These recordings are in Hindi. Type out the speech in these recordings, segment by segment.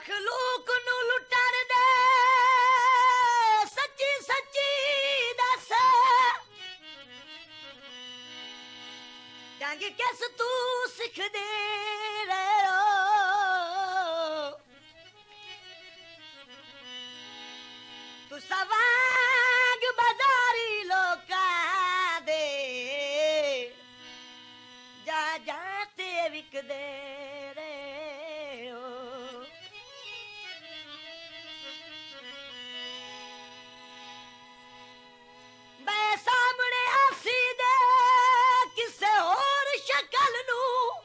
मखलूक नू लुटण दे सच्ची सच्ची दस जंग किस तू सिख दे रहे हो तू सवाग बाजारी लोका दे जा जाते विक दे रहे हो मैं सामने आसी दे किसे और शक्ल नू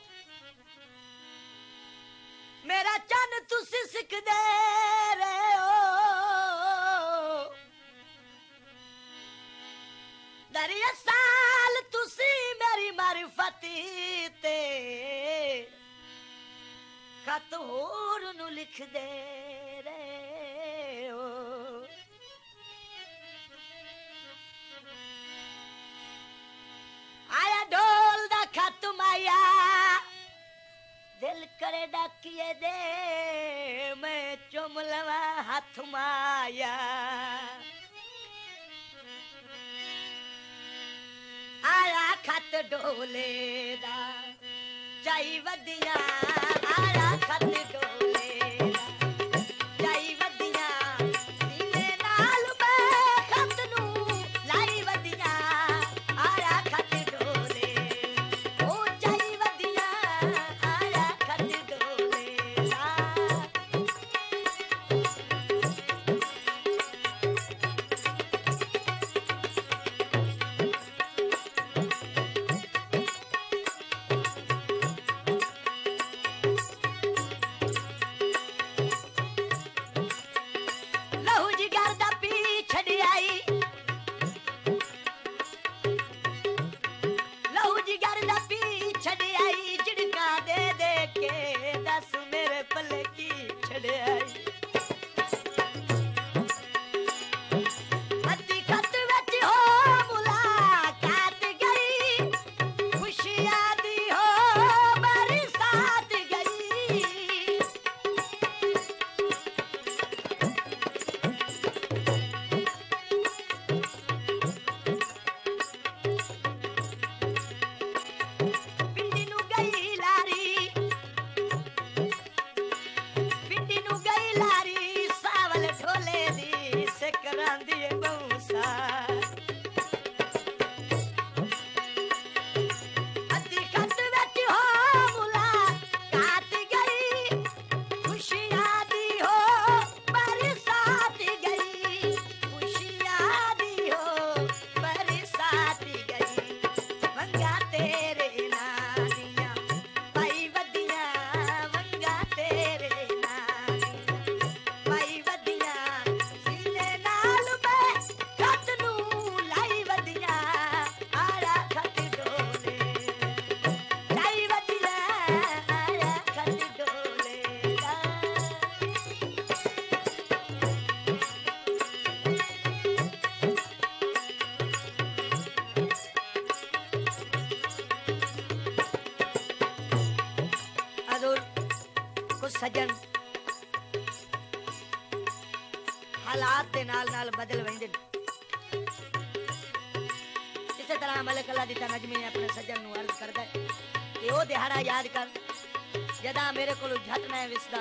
मेरा चन तुसी सिख दे रहे हो दरिया साल तुसी मेरी मारिफती ते खत होर नू लिख दे रहे हो आया ढोल दा खत माया दिल करे डाकिए दे मैं चुम लवा हाथ माया आया खत ढोले दा जाई वदिया आया खत ढोले दा जाई वदिया सीने नाल मैं खत नू लाई वदिया आया खत ढोले ओ जाई वदिया आया खत ढोले दा लहू जिगर दा पी छड़ी आई लहू जिगर दा पी छड़ी आई झिड़का दे दे के दस मेरे पल्ले की छड़ी आई अद्धी खत विच हो मुलाकात गई खुशियां दी हो बरसात गई पिंडी नू गई लारी पिंडी नू गई लारी सावल ढोले दी सिकरांदी बौसा अद्धी खत विच हो मुलाकात गई खुशियां दी हो बरसात गई खुशियां दी हो बरसात गई वंगा तेरे नानिया पाई वदिया वंगा तेरे नानिया पाई वदिया सीने नाल मैं खत नू लाई वदिया आया खत ढोले लाई वदिया आया खत ढोले दा अदुल कुछ सजन हालात दे नाल नाल बदल वेंदे इसे तरह मलिक अल्लाह दी नजमी अपने सजन नू अर्ज करदा है कि ओ दिहाड़ा याद कर जदा मेरे कोल झट ना विसदा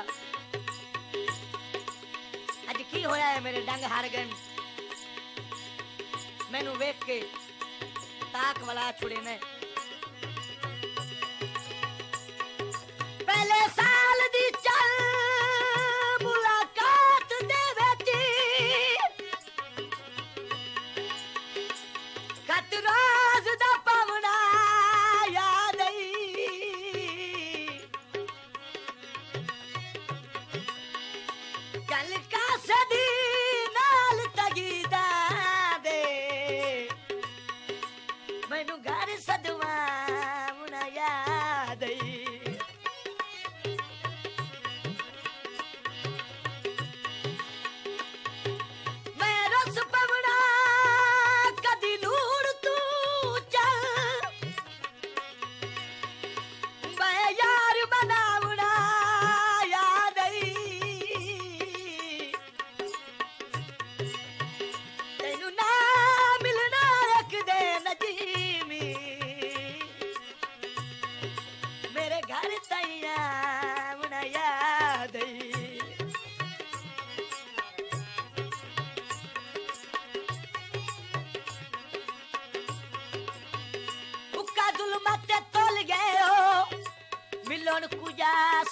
अज की होया है मेरे डंग हार गए मैनू वेख के ताक वाला छुड़े ने पहले साल दी चल मुलाकात दे विच खत रोज दा पवना याद आई गल का सदी नाल तगीदा दे मैनू घर सदवा मुना याद आई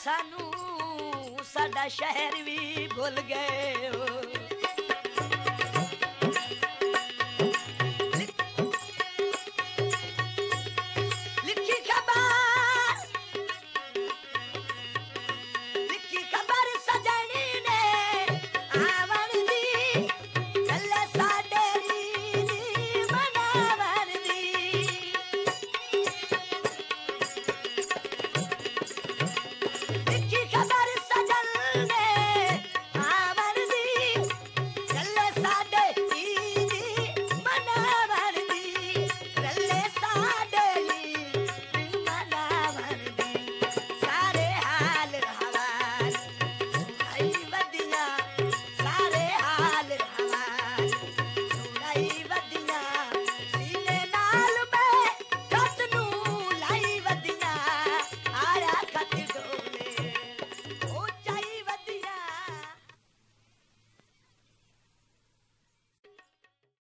सानू साडा शहर भी भुल गए हो।